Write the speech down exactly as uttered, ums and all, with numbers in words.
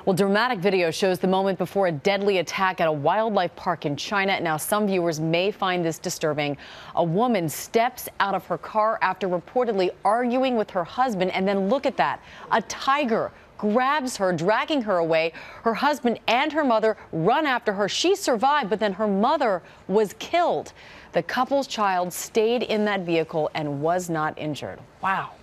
Well, dramatic video shows the moment before a deadly attack at a wildlife park in China. Now, some viewers may find this disturbing. A woman steps out of her car after reportedly arguing with her husband, and then look at that. A tiger grabs her, dragging her away. Her husband and her mother run after her. She survived, but then her mother was killed. The couple's child stayed in that vehicle and was not injured. Wow.